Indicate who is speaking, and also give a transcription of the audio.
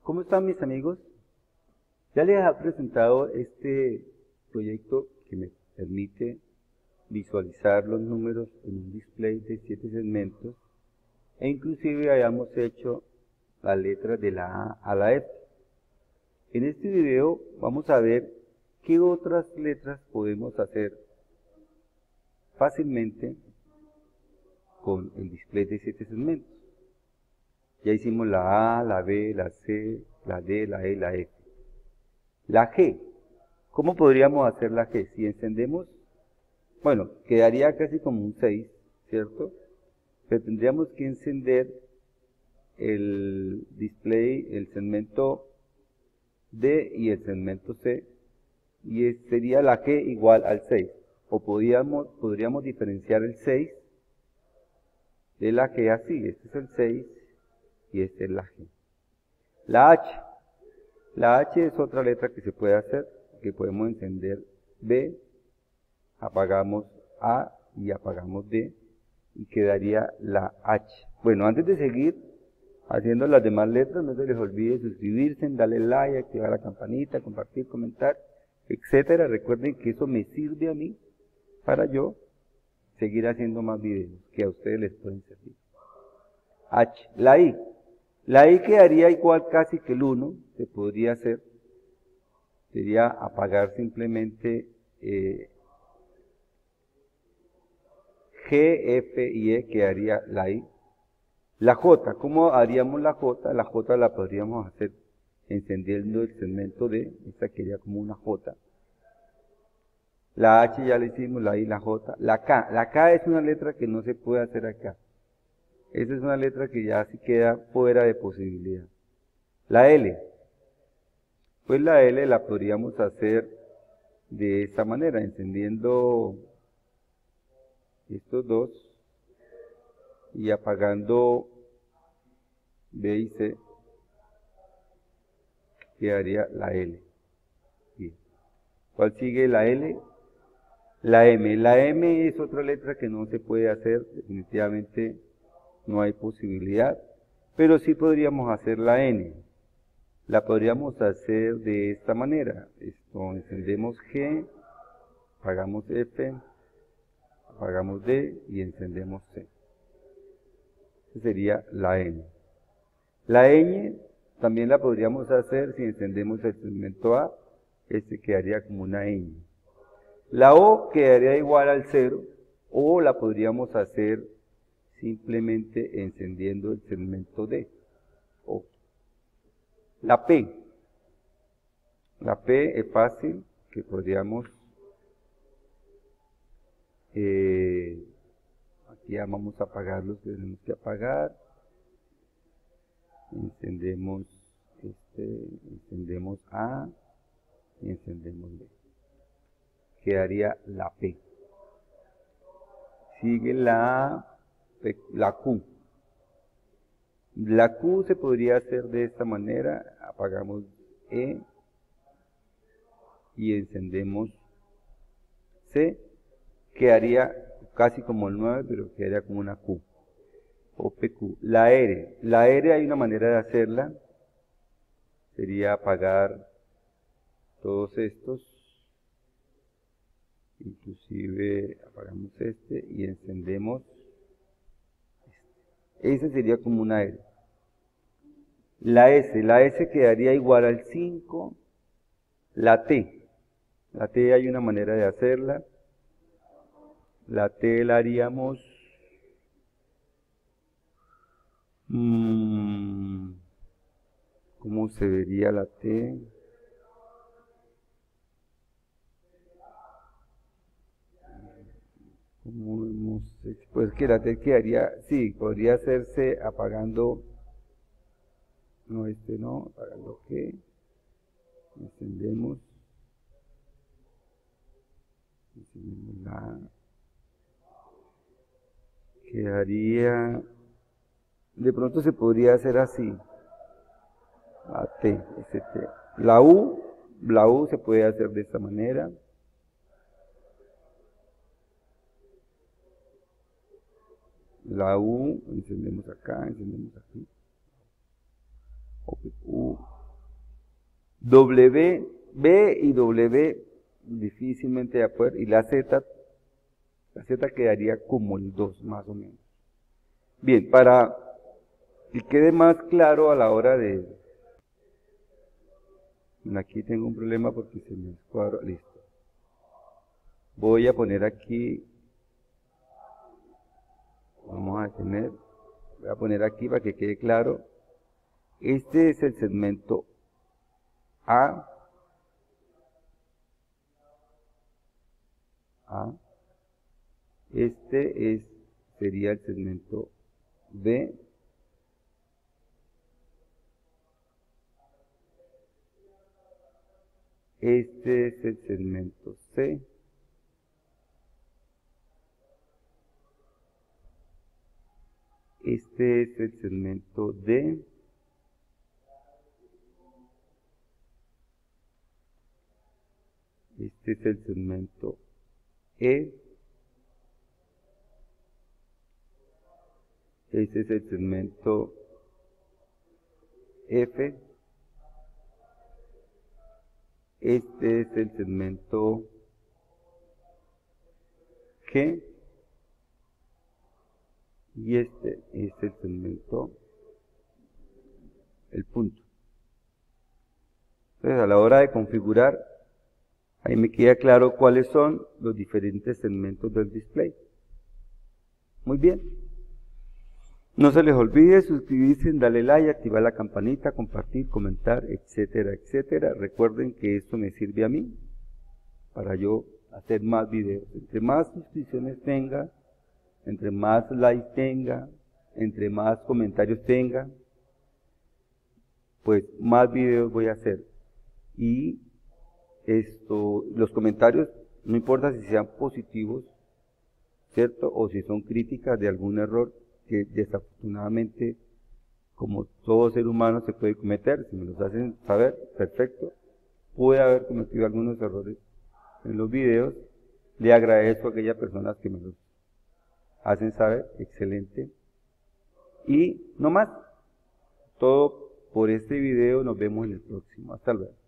Speaker 1: ¿Cómo están mis amigos? Ya les he presentado este proyecto que me permite visualizar los números en un display de 7 segmentos e inclusive hayamos hecho las letras de la A a la F. En este video vamos a ver qué otras letras podemos hacer fácilmente con el display de 7 segmentos. Ya hicimos la A, la B, la C, la D, la E, la F. La G. ¿Cómo podríamos hacer la G? Si encendemos, bueno, quedaría casi como un 6, ¿cierto? Pero tendríamos que encender el display, el segmento D y el segmento C, y sería la G igual al 6. O podríamos diferenciar el 6 de la G así. Este es el 6 y esta es la G. La H. La H es otra letra que se puede hacer, que podemos encender B, apagamos A y apagamos D, y quedaría la H. Bueno, antes de seguir haciendo las demás letras, no se les olvide suscribirse, darle like, activar la campanita, compartir, comentar, etcétera. Recuerden que eso me sirve a mí para yo seguir haciendo más videos que a ustedes les pueden servir. H. La I. La I quedaría igual casi que el 1, se podría hacer, sería apagar simplemente G, F y E, quedaría la I. La J, ¿cómo haríamos la J? La J la podríamos hacer encendiendo el segmento D, esta quedaría como una J. La H ya le hicimos, la I, la J. La K es una letra que no se puede hacer acá. Esa es una letra que ya sí queda fuera de posibilidad. La L. Pues la L la podríamos hacer de esta manera, encendiendo estos dos y apagando B y C, quedaría la L. Bien. ¿Cuál sigue la L? La M. La M es otra letra que no se puede hacer, definitivamente no hay posibilidad, pero sí podríamos hacer la N. La podríamos hacer de esta manera. Encendemos G, apagamos F, apagamos D y encendemos C. Esa sería la N. La ñ también la podríamos hacer si encendemos el segmento A, este quedaría como una ñ. La O quedaría igual al 0, o la podríamos hacer simplemente encendiendo el segmento D. O. La P. La P es fácil, que podríamos, aquí ya vamos a apagar los que tenemos que apagar. Encendemos encendemos A y encendemos B. Quedaría la P. Sigue la Q. La Q se podría hacer de esta manera, apagamos E y encendemos C, quedaría casi como el 9, pero quedaría como una Q, o PQ. La R hay una manera de hacerla, sería apagar todos estos, inclusive apagamos este y encendemos este. Ese sería como una R. La S quedaría igual al 5. La T hay una manera de hacerla. La T la haríamos ¿cómo se vería la T? ¿Cómo hemos hecho? Pues que la T quedaría, sí, podría hacerse apagando, no, no, apagando G, encendemos la, quedaría, de pronto se podría hacer así, la T, T. La U se puede hacer de esta manera. La U, encendemos acá, encendemos aquí. W, B y W difícilmente de poder, y la Z quedaría como el 2 más o menos. Bien, para que quede más claro a la hora de... Aquí tengo un problema porque se me escuadra, listo. Voy a poner aquí, vamos a tener, voy a poner aquí para que quede claro. Este es el segmento A. Este sería el segmento B. Este es el segmento C. Este es el segmento D. Este es el segmento E. Este es el segmento F. Este es el segmento G. Y este es el segmento, el punto. Entonces, a la hora de configurar, ahí me queda claro cuáles son los diferentes segmentos del display. Muy bien. No se les olvide suscribirse, darle like, activar la campanita, compartir, comentar, etcétera, etcétera. Recuerden que esto me sirve a mí para yo hacer más videos. Entre más suscripciones tenga, entre más likes tenga, entre más comentarios tenga, pues más videos voy a hacer. Y los comentarios, no importa si sean positivos, ¿cierto? O si son críticas de algún error que desafortunadamente, como todo ser humano se puede cometer, si me los hacen saber, perfecto. Puede haber cometido algunos errores en los videos, le agradezco a aquellas personas que me los hacen saber, excelente. Y no más, todo por este video, nos vemos en el próximo. Hasta luego.